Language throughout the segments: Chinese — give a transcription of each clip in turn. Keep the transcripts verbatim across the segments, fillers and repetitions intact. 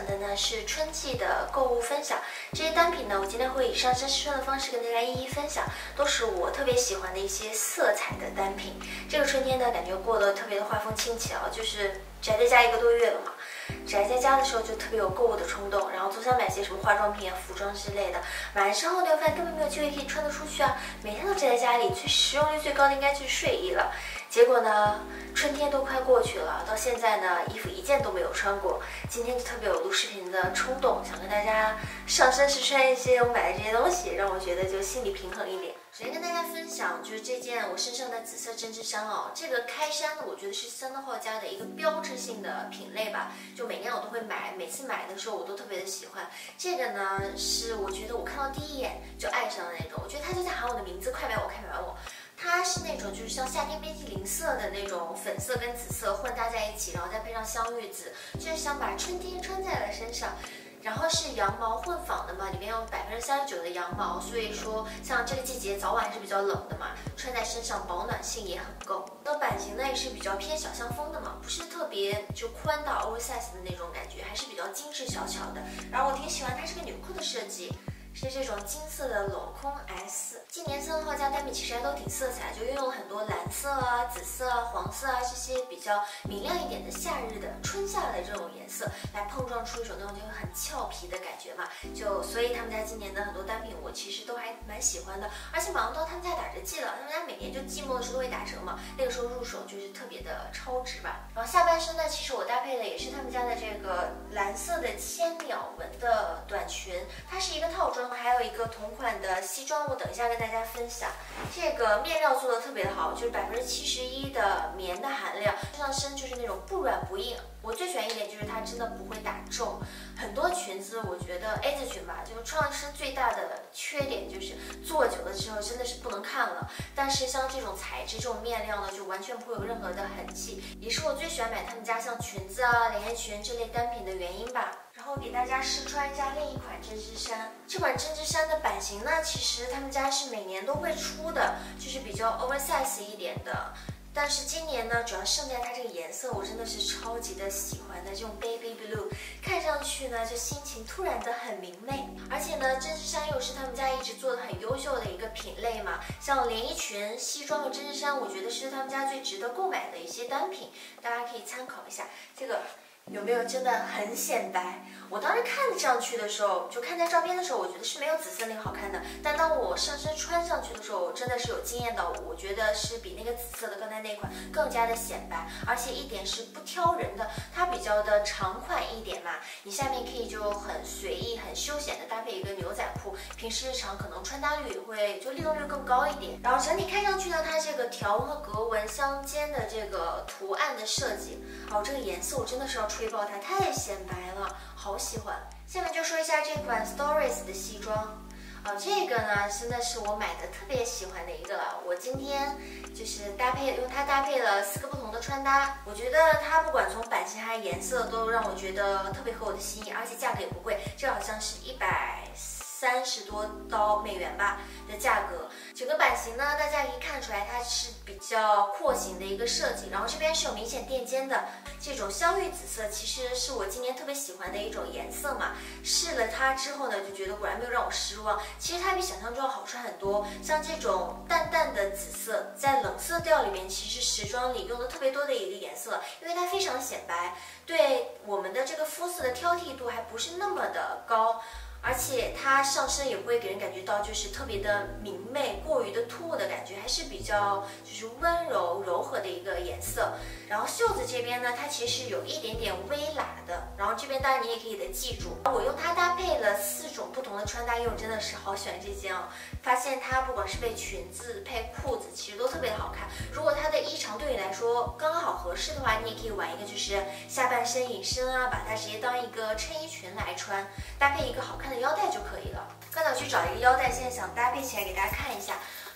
享的呢是春季的购物分享，这些单品呢，我今天会以上身试穿的方式跟大家一一分享，都是我特别喜欢的一些色彩的单品。这个春天呢，感觉过得特别的画风清奇啊，就是宅在家一个多月了嘛，宅在家的时候就特别有购物的冲动，然后总想买些什么化妆品啊、服装之类的，买完之后呢，又发现根本没有机会可以穿得出去啊，每天都宅在家里，最实用率最高的应该就是睡衣了。结果呢，春天都快过去了，到现在呢，衣服一件都没有穿过。今天就特别有录视频的冲动，想跟大家上身试穿一些我买的这些东西，让我觉得就心里平衡一点。首先跟大家分享就是这件我身上的紫色针织衫哦，这个开衫呢，我觉得是三乐号家的一个标志性的品类吧，就每年我都会买，每次买的时候我都特别的喜欢。这个呢，是我觉得我看到第一眼就爱上的那种，我觉得它就在喊我的名字，快买我，快买我。它是那种就是像夏天冰淇淋色的那种粉色跟紫色混搭在一起，然后再配上香芋紫，就是想把春天穿在了身上。然后是羊毛混纺的嘛，里面有百分之三十九的羊毛，所以说像这个季节早晚还是比较冷的嘛，穿在身上保暖性也很够。那版型呢也是比较偏小香风的嘛，不是特别就宽大 oversize 的那种感觉，还是比较精致小巧的。然后我挺喜欢它这个纽扣的设计。是这种金色的镂空 S， 今年三乐号家单品其实还都挺色彩，就运用了很多蓝色啊、紫色啊、黄色啊这些比较明亮一点的夏日的春夏的这种颜色，来碰撞出一种那种就很俏皮的感觉嘛。就所以他们家今年的很多单品我其实都还蛮喜欢的，而且马上到他们家打折季了，他们家每年就季末的时候都会打折嘛，那个时候入手就是特别的超值吧。然后下半身呢，其实我搭配的也是他们家的这个蓝色的千鸟纹的短裙，它是一个套装。还有一个同款的西装，我等一下跟大家分享。这个面料做的特别的好，就是百分之七十一的棉的含量，上身就是那种不软不硬。我最喜欢一点就是它真的不会打皱。很多裙子我觉得 A 字裙吧，就是穿上身最大的缺点就是坐久了之后真的是不能看了。但是像这种材质、这种面料呢，就完全不会有任何的痕迹，也是我最喜欢买他们家像裙子啊、连衣裙这类单品的原因吧。然后给大家试穿一下另一款针织衫，这款针织衫的版型呢，其实他们家是每年都会出的，就是比较 oversize 一点的。但是今年呢，主要胜在它这个颜色，我真的是超级的喜欢的这种 baby blue， 看上去呢，就心情突然的很明媚。而且呢，针织衫又是他们家一直做的很优秀的一个品类嘛，像连衣裙、西装和针织衫，我觉得是他们家最值得购买的一些单品，大家可以参考一下。这个有没有真的很显白？我当时看上去的时候，就看在照片的时候，我觉得是没有紫色那个好看的。但当我上身穿上去的时候，我真的是有惊艳到我，我觉得是比那个紫色的刚才那款更加的显白，而且一点是不挑人的。它比较的长款一点嘛，你下面可以就很随意、很休闲的搭配一个牛仔裤，平时日常可能穿搭率会就利用率更高一点。然后整体看上去呢，它这个条纹和格纹相间的这个图案的设计，哦，这个颜色我真的是要吹爆它，太显白了，好喜欢。下面就说一下这款 Stories 的西装，哦，这个呢真的是我买的特别喜欢的一个了。我今天就是搭配用它搭配了四个不同的穿搭，我觉得它不管从版型还是颜色都让我觉得特别合我的心意，而且价格也不贵，这好像是一百三十多刀美元吧的价格。整个版型呢，大家可以看出来它是比较廓形的一个设计，然后这边是有明显垫肩的。这种香芋紫色其实是我今年特别喜欢的一种颜色嘛，试了它之后呢，就觉得果然没有让我失望。其实它比想象中要好穿很多，像这种淡淡的紫色，在冷色调里面，其实时装里用的特别多的一个颜色，因为它非常显白，对我们的这个肤色的挑剔度还不是那么的高。而且它上身也不会给人感觉到就是特别的明媚、过于的突兀的感觉，还是比较就是温柔柔和的一个颜色。然后袖子这边呢，它其实有一点点微喇的，然后这边当然你也可以的记住，我用它搭配了四种不同的穿搭，因为我真的是好喜欢这件哦。发现它不管是配裙子、配裤子，其实都特别的好看。如果它的衣长对你来说刚刚好合适的话，你也可以玩一个就是下半身隐身啊，把它直接当一个衬衣裙来穿，搭配一个好看的腰带就可以了。刚才我去找一个腰带，现在想搭配起来给大家看一下。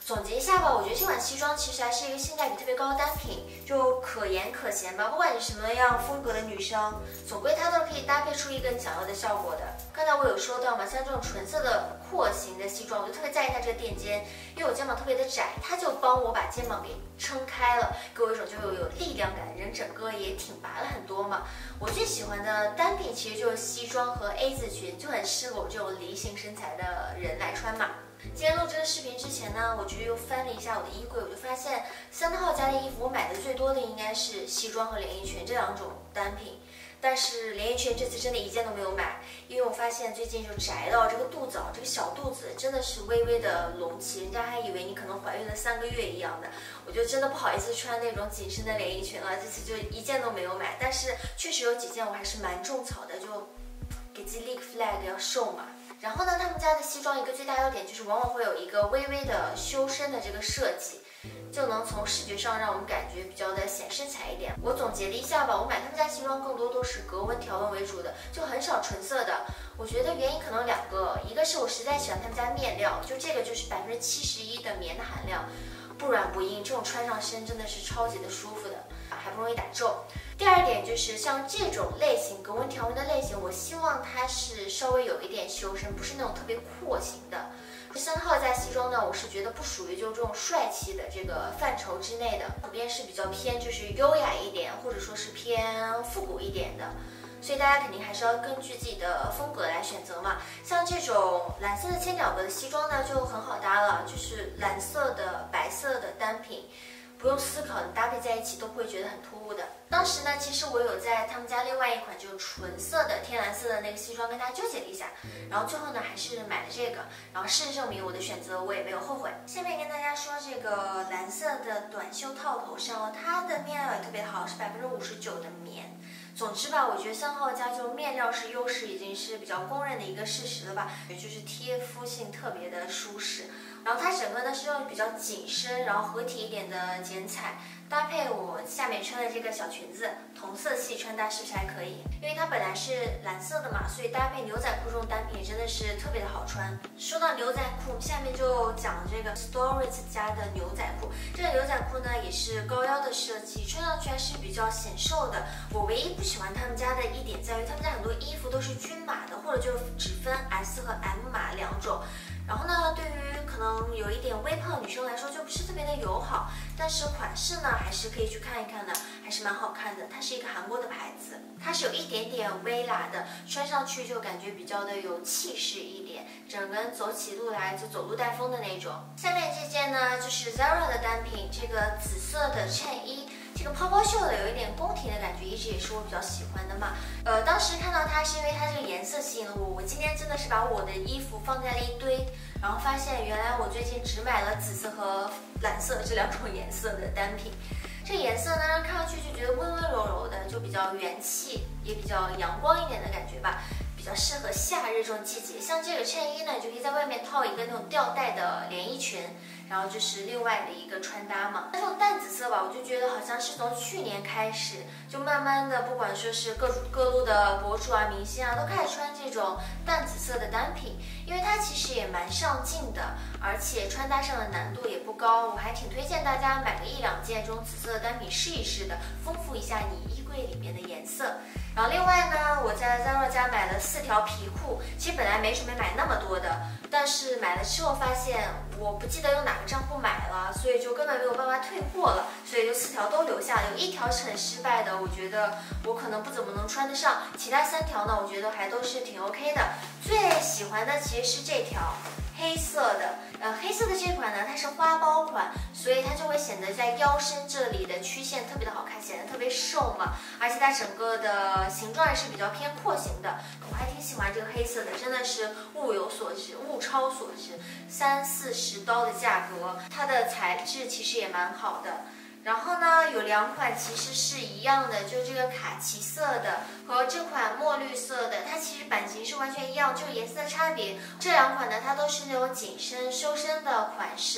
总结一下吧，我觉得这款西装其实还是一个性价比特别高的单品，就可盐可咸吧。不管你什么样风格的女生，总归它都是可以搭配出一个你想要的效果的。刚才我有说到嘛，像这种纯色的廓形的西装，我就特别在意它这个垫肩，因为我肩膀特别的窄，它就帮我把肩膀给撑开了，给我一种就有有力量感，人整个也挺拔了很多嘛。我最喜欢的单品其实就是西装和 A 字裙，就很适合我这种梨形身材的人来穿嘛。今天录这个视频之前呢，我就又翻了一下我的衣柜，我就发现三号家的衣服我买的最多的应该是西装和连衣裙这两种单品，但是连衣裙这次真的一件都没有买，因为我发现最近就宅到这个肚子，这个小肚子真的是微微的隆起，人家还以为你可能怀孕了三个月一样的，我就真的不好意思穿那种紧身的连衣裙了，这次就一件都没有买，但是确实有几件我还是蛮种草的，就给自己立个 flag 要瘦嘛。然后呢，他们家的西装一个最大优点就是往往会有一个微微的修身的这个设计，就能从视觉上让我们感觉比较的显身材一点。我总结了一下吧，我买他们家西装更多都是格纹条纹为主的，就很少纯色的。我觉得原因可能两个，一个是我实在喜欢他们家面料，就这个就是百分之七十一的棉的含量，不软不硬，这种穿上身真的是超级的舒服的，还不容易打皱。第二点就是像这种类型格纹条纹的类型，我希望它是稍微有一点修身，不是那种特别廓形的。三号家西装呢，我是觉得不属于就这种帅气的这个范畴之内的，普遍是比较偏就是优雅一点，或者说是偏复古一点的。所以大家肯定还是要根据自己的风格来选择嘛。像这种蓝色的千角格的西装呢，就很好搭了，就是蓝色的、白色的单品。不用思考，你搭配在一起都不会觉得很突兀的。当时呢，其实我有在他们家另外一款就是纯色的天蓝色的那个西装跟大家纠结了一下，然后最后呢还是买了这个，然后事实证明我的选择我也没有后悔。下面跟大家说这个蓝色的短袖套头上，它的面料也特别好，是百分之五十九的棉。总之吧，我觉得三号家就面料是优势，已经是比较公认的一个事实了吧，也就是贴肤性特别的舒适。然后它整个呢是用比较紧身，然后合体一点的剪裁，搭配我下面穿的这个小裙子，同色系穿搭是不是还可以？因为它本来是蓝色的嘛，所以搭配牛仔裤这种单品真的是特别的好穿。说到牛仔裤，下面就讲这个 Stories 家的牛仔裤。这个牛仔裤呢也是高腰的设计，穿上去还是比较显瘦的。我唯一不喜欢他们家的一点在于，他们家很多衣服都是均码的，或者就只分 S 和 M 码两种。然后呢，对于可能有一点微胖女生来说就不是特别的友好，但是款式呢还是可以去看一看的，还是蛮好看的。它是一个韩国的牌子，它是有一点点微辣的，穿上去就感觉比较的有气势一点，整个人走起路来就走路带风的那种。下面这件呢就是 Zara 的单品，这个紫色的衬衣。这个泡泡袖的有一点宫廷的感觉，一直也是我比较喜欢的嘛。呃，当时看到它是因为它这个颜色吸引了我。我今天真的是把我的衣服放在了一堆，然后发现原来我最近只买了紫色和蓝色这两种颜色的单品。这个颜色呢，看上去就觉得温温柔柔的，就比较元气，也比较阳光一点的感觉吧。比较适合夏日这种季节。像这个衬衣呢，你就可以在外面套一个那种吊带的连衣裙。然后就是另外的一个穿搭嘛，这种淡紫色吧，我就觉得好像是从去年开始，就慢慢的，不管说是各各路的博主啊、明星啊，都开始穿这种淡紫色的单品，因为它其实也蛮上镜的，而且穿搭上的难度也不高，我还挺推荐大家买个一两件这种紫色的单品试一试的，丰富一下你衣柜里面的颜色。然后另外呢，我在 Zara 家买了四条皮裤，其实本来没准备买那么多的，但是买了之后发现我不记得用哪个账户买了，所以就根本没有办法退货了，所以就四条都留下了，有一条是很失败的，我觉得我可能不怎么能穿得上，其他三条呢，我觉得还都是挺 OK 的。最喜欢的其实是这条。黑色的，呃，黑色的这款呢，它是花苞款，所以它就会显得在腰身这里的曲线特别的好看，显得特别瘦嘛，而且它整个的形状也是比较偏廓形的，我还挺喜欢这个黑色的，真的是物有所值，物超所值，三四十刀的价格，它的材质其实也蛮好的。然后呢，有两款其实是一样的，就这个卡其色的和这款墨绿色的，它其实版型是完全一样，就是颜色的差别。这两款呢，它都是那种紧身修身的款式。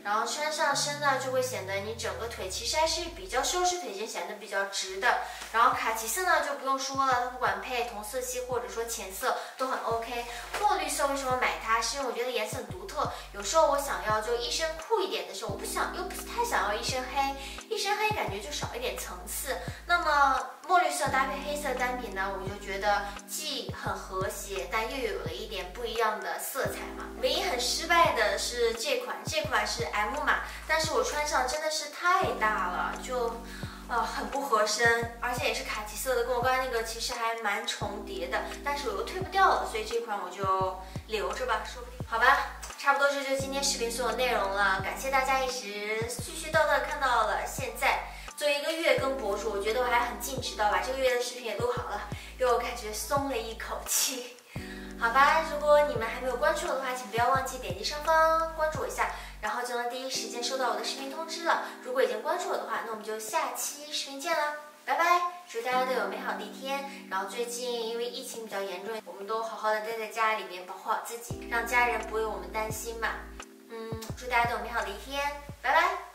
然后穿上身呢就会显得你整个腿其实还是比较修饰腿型，显得比较直的。然后卡其色呢就不用说了，它不管配同色系或者说浅色都很 OK。墨绿色为什么买它？是因为我觉得颜色很独特，有时候我想要就一身酷一点的时候，我不想又不是太想要一身黑，一身黑感觉就少一点层次。那么墨绿色搭配黑色单品呢，我就觉得既很和谐，但又有了一点不一样的色彩嘛。唯一很失败的是这款，这款是 M 码，但是我穿上真的是太大了，就。呃，很不合身，而且也是卡其色的，跟我刚才那个其实还蛮重叠的，但是我又退不掉了，所以这款我就留着吧，说不定。好吧，差不多这就是今天视频所有内容了，感谢大家一直絮絮叨叨看到了现在。作为一个月更博主，我觉得我还很尽职的把这个月的视频也录好了，给我感觉松了一口气。好吧，如果你们还没有关注我的话，请不要忘记点击上方关注我一下，然后就能第一时间收到我的视频通知了。如果已经关注我的话，那我们就下期视频见啦，拜拜！祝大家都有美好的一天。然后最近因为疫情比较严重，我们都好好的待在家里面，保护好自己，让家人不为我们担心嘛。嗯，祝大家都有美好的一天，拜拜！